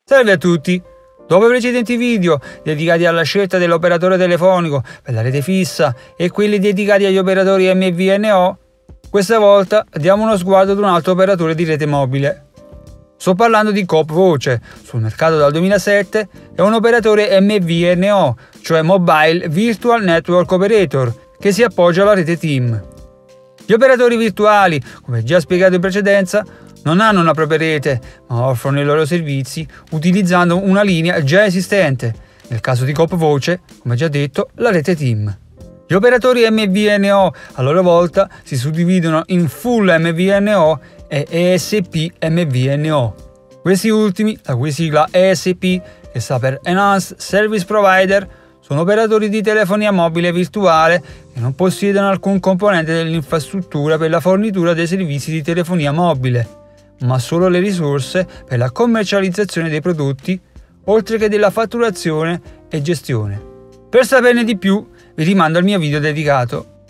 Salve a tutti! Dopo i precedenti video dedicati alla scelta dell'operatore telefonico per la rete fissa e quelli dedicati agli operatori MVNO, questa volta diamo uno sguardo ad un altro operatore di rete mobile. Sto parlando di Coop Voce, sul mercato dal 2007, è un operatore MVNO, cioè Mobile Virtual Network Operator, che si appoggia alla rete TIM. Gli operatori virtuali, come già spiegato in precedenza, non hanno una propria rete, ma offrono i loro servizi utilizzando una linea già esistente, nel caso di Coop Voce, come già detto, la rete TIM. Gli operatori MVNO a loro volta si suddividono in Full MVNO e ESP MVNO. Questi ultimi, la cui sigla ESP, che sta per Enhanced Service Provider, sono operatori di telefonia mobile virtuale che non possiedono alcun componente dell'infrastruttura per la fornitura dei servizi di telefonia mobile, ma solo le risorse per la commercializzazione dei prodotti, oltre che della fatturazione e gestione. Per saperne di più, vi rimando al mio video dedicato.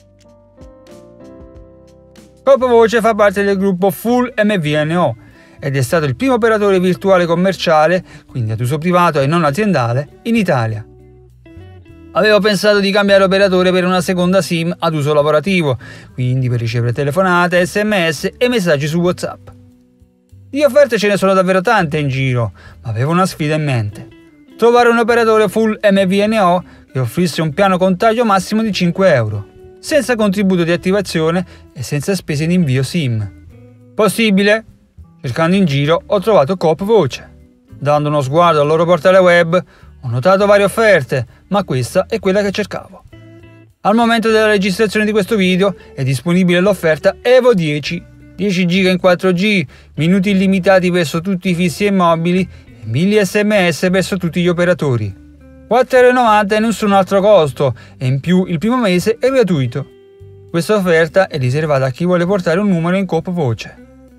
Coop Voce fa parte del gruppo Full MVNO ed è stato il primo operatore virtuale commerciale, quindi ad uso privato e non aziendale, in Italia. Avevo pensato di cambiare operatore per una seconda SIM ad uso lavorativo, quindi per ricevere telefonate, SMS e messaggi su WhatsApp. Di offerte ce ne sono davvero tante in giro, ma avevo una sfida in mente: trovare un operatore full MVNO che offrisse un piano contagio massimo di 5 euro, senza contributo di attivazione e senza spese di invio SIM. Possibile? Cercando in giro ho trovato Coop Voce. Dando uno sguardo al loro portale web ho notato varie offerte, ma questa è quella che cercavo. Al momento della registrazione di questo video è disponibile l'offerta Evo 10 GB in 4G, minuti illimitati verso tutti i fissi e mobili e 1000 SMS verso tutti gli operatori. 4,90 € e nessun altro costo, e in più il primo mese è gratuito. Questa offerta è riservata a chi vuole portare un numero in Coop Voce.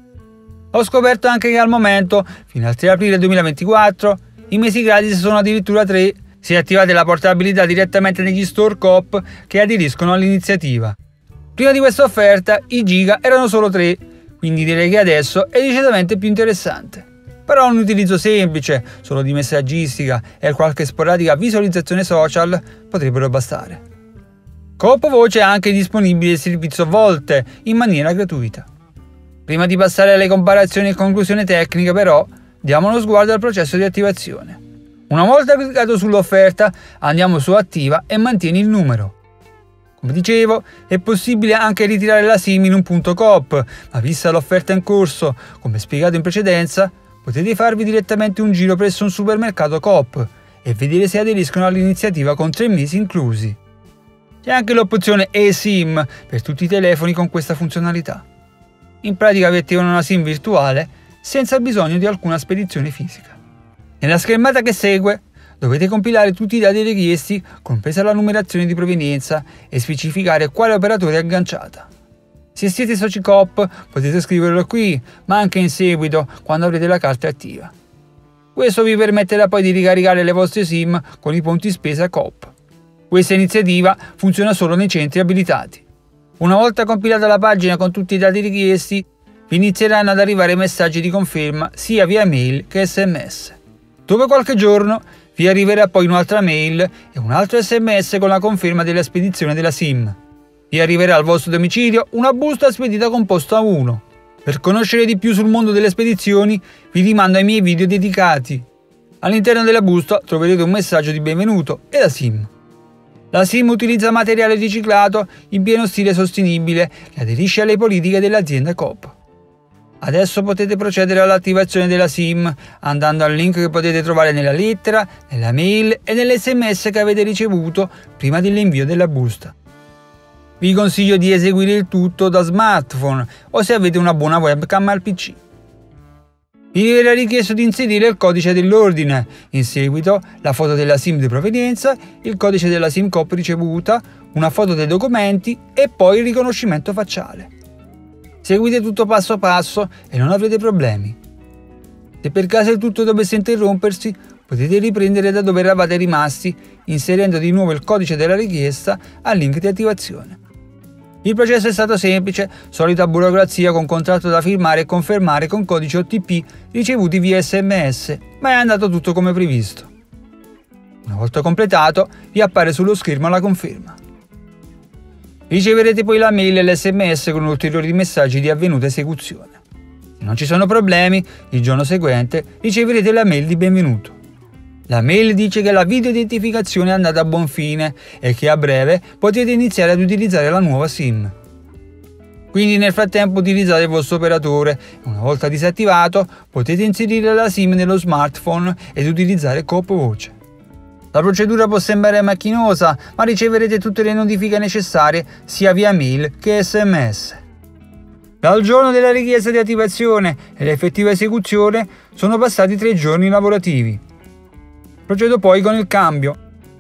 Ho scoperto anche che al momento, fino al 3 aprile 2024, i mesi gratis sono addirittura 3 se attivate la portabilità direttamente negli store Coop che aderiscono all'iniziativa. Prima di questa offerta i giga erano solo 3, quindi direi che adesso è decisamente più interessante. Però un utilizzo semplice, solo di messaggistica e qualche sporadica visualizzazione social potrebbero bastare. Coop Voce è anche disponibile il servizio Volte in maniera gratuita. Prima di passare alle comparazioni e conclusioni tecniche però, diamo uno sguardo al processo di attivazione. Una volta cliccato sull'offerta andiamo su Attiva e mantieni il numero. Come dicevo, è possibile anche ritirare la SIM in un punto Coop, ma vista l'offerta in corso, come spiegato in precedenza, potete farvi direttamente un giro presso un supermercato Coop e vedere se aderiscono all'iniziativa con 3 mesi inclusi. C'è anche l'opzione eSIM per tutti i telefoni con questa funzionalità. In pratica vi attivano una SIM virtuale senza bisogno di alcuna spedizione fisica. Nella schermata che segue dovete compilare tutti i dati richiesti, compresa la numerazione di provenienza, e specificare quale operatore è agganciata. Se siete soci Coop potete scriverlo qui, ma anche in seguito quando avrete la carta attiva. Questo vi permetterà poi di ricaricare le vostre SIM con i punti spesa Coop. Questa iniziativa funziona solo nei centri abilitati. Una volta compilata la pagina con tutti i dati richiesti, vi inizieranno ad arrivare messaggi di conferma sia via mail che SMS. Dopo qualche giorno vi arriverà poi un'altra mail e un altro SMS con la conferma della spedizione della SIM. Vi arriverà al vostro domicilio una busta spedita con posta 1. Per conoscere di più sul mondo delle spedizioni vi rimando ai miei video dedicati. All'interno della busta troverete un messaggio di benvenuto e la SIM. La SIM utilizza materiale riciclato in pieno stile sostenibile che aderisce alle politiche dell'azienda Coop. Adesso potete procedere all'attivazione della SIM andando al link che potete trovare nella lettera, nella mail e nell'SMS che avete ricevuto prima dell'invio della busta. Vi consiglio di eseguire il tutto da smartphone o se avete una buona webcam al PC. Vi verrà richiesto di inserire il codice dell'ordine, in seguito la foto della SIM di provenienza, il codice della SIM Coop ricevuta, una foto dei documenti e poi il riconoscimento facciale. Seguite tutto passo passo e non avrete problemi. Se per caso il tutto dovesse interrompersi, potete riprendere da dove eravate rimasti inserendo di nuovo il codice della richiesta al link di attivazione. Il processo è stato semplice, solita burocrazia con contratto da firmare e confermare con codici OTP ricevuti via SMS, ma è andato tutto come previsto. Una volta completato, vi appare sullo schermo la conferma. Riceverete poi la mail e l'SMS con ulteriori messaggi di avvenuta esecuzione. Se non ci sono problemi, il giorno seguente riceverete la mail di benvenuto. La mail dice che la video-identificazione è andata a buon fine e che a breve potete iniziare ad utilizzare la nuova SIM. Quindi nel frattempo utilizzate il vostro operatore e una volta disattivato potete inserire la SIM nello smartphone ed utilizzare Coop Voce. La procedura può sembrare macchinosa, ma riceverete tutte le notifiche necessarie sia via mail che SMS. Dal giorno della richiesta di attivazione e l'effettiva esecuzione sono passati 3 giorni lavorativi. Procedo poi con il cambio.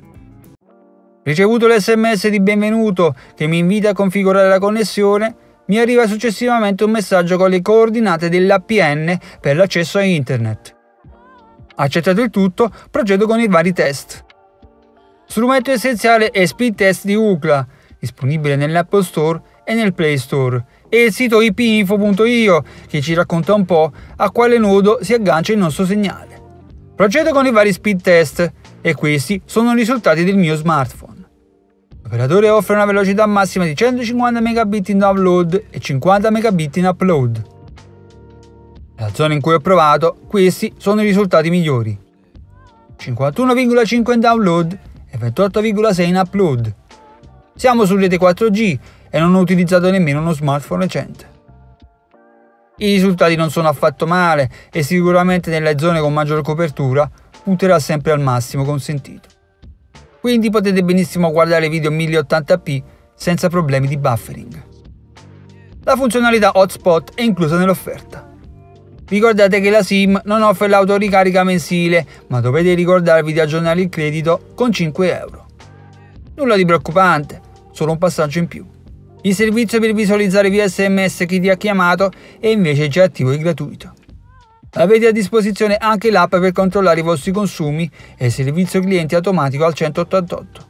Ricevuto l'SMS di benvenuto che mi invita a configurare la connessione, mi arriva successivamente un messaggio con le coordinate dell'APN per l'accesso a internet. Accettato il tutto, procedo con i vari test. Strumento essenziale è Speed Test di Ookla, disponibile nell'Apple Store e nel Play Store, e il sito ipinfo.io che ci racconta un po' a quale nodo si aggancia il nostro segnale. Procedo con i vari speed test e questi sono i risultati del mio smartphone. L'operatore offre una velocità massima di 150 megabit in download e 50 megabit in upload. Nella zona in cui ho provato, questi sono i risultati migliori. 51,5 in download e 28,6 in upload. Siamo su rete 4G e non ho utilizzato nemmeno uno smartphone recente. I risultati non sono affatto male e sicuramente nelle zone con maggior copertura punterà sempre al massimo consentito. Quindi potete benissimo guardare video 1080p senza problemi di buffering. La funzionalità hotspot è inclusa nell'offerta. Ricordate che la SIM non offre l'autoricarica mensile, ma dovete ricordarvi di aggiornare il credito con 5 euro. Nulla di preoccupante, solo un passaggio in più. Il servizio per visualizzare via SMS chi ti ha chiamato è invece già attivo e gratuito. Avete a disposizione anche l'app per controllare i vostri consumi e il servizio clienti automatico al 188.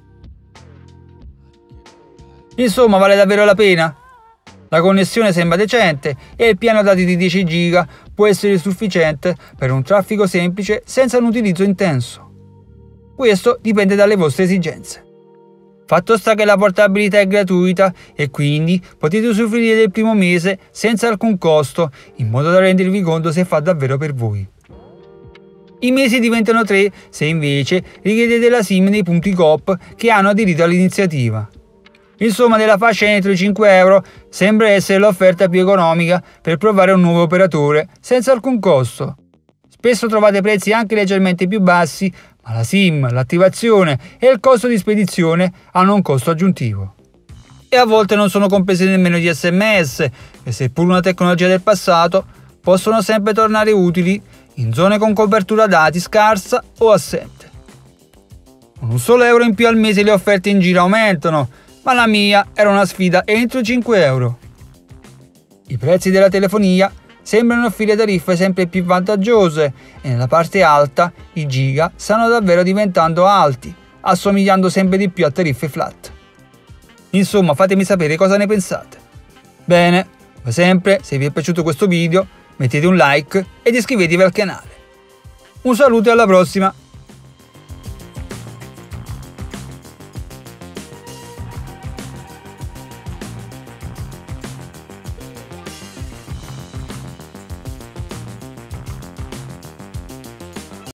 Insomma, vale davvero la pena? La connessione sembra decente e il piano dati di 10 GB può essere sufficiente per un traffico semplice senza un utilizzo intenso. Questo dipende dalle vostre esigenze. Fatto sta che la portabilità è gratuita e quindi potete usufruire del primo mese senza alcun costo, in modo da rendervi conto se fa davvero per voi. I mesi diventano 3 se invece richiedete la SIM nei punti Coop che hanno aderito all'iniziativa. Insomma, nella fascia entro i 5 euro sembra essere l'offerta più economica per provare un nuovo operatore senza alcun costo. Spesso trovate prezzi anche leggermente più bassi, ma la SIM, l'attivazione e il costo di spedizione hanno un costo aggiuntivo. E a volte non sono compresi nemmeno gli SMS, che seppur una tecnologia del passato, possono sempre tornare utili in zone con copertura dati scarsa o assente. Con un solo euro in più al mese le offerte in giro aumentano, ma la mia era una sfida entro i 5 euro. I prezzi della telefonia sembrano offrire tariffe sempre più vantaggiose e nella parte alta i giga stanno davvero diventando alti, assomigliando sempre di più a tariffe flat. Insomma, fatemi sapere cosa ne pensate. Bene, come sempre, se vi è piaciuto questo video mettete un like ed iscrivetevi al canale. Un saluto e alla prossima!